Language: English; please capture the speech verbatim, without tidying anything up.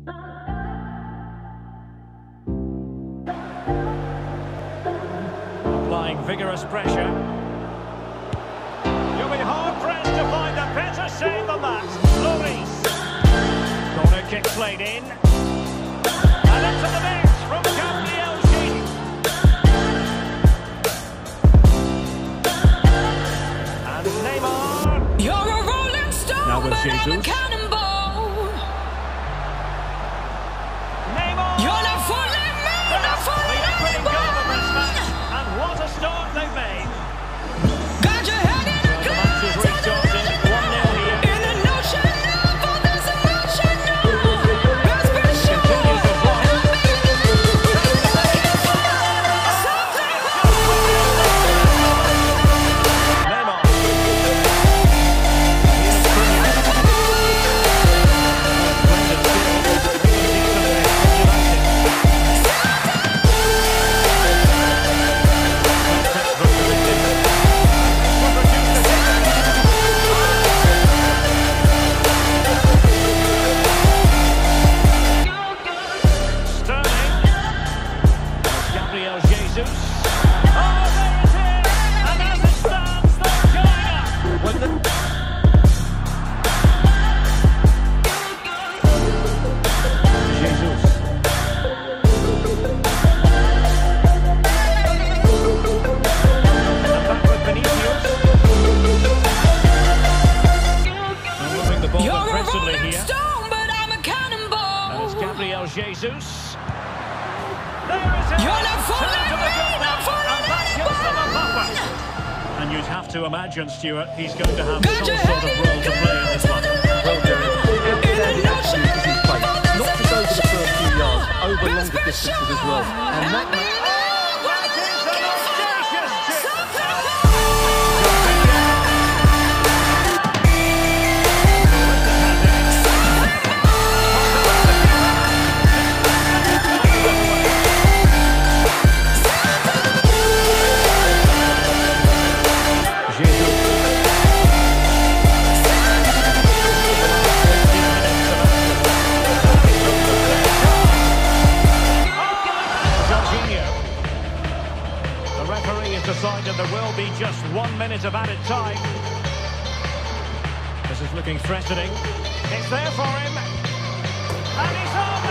Applying vigorous pressure. You'll be hard-pressed to find a better save than that. Lloris. Corner kick played in. And into the mix from Gabriel. And Neymar. You're a rolling stone, Now with but Jesus. I'm a cannonball. Neymar. You're not fooling me, not fooling The opening goal of this anyone. match. And what a start they've made. Got your head in a The match is restarted. one nil here. in an ocean of all this emotion. Best be sure. Continues to fly. Neymar. Here's Gabriel. Splendid skill. Gabriel Jesus. Oh, there it is! And as it stands, they're going up! When the... Jesus. And back with Vinicius. And moving the ball You're a aggressively rolling here. stone, but I'm a cannonball. And it's Gabriel Jesus. There is it! You're not fooling Turn to the me, good not now, fooling and that gives them a buffer. anyone. And you'd have to imagine, Stuart, he's going to have Got some your sort head of in role a to play in this one. Well, Derek, outstanding attitude is his play. Not just over the first few yards, over longer distances as well. And that makes... That is an audacious chip! Decided there will be just one minute of added time. This is looking threatening. It's there for him. And he's on!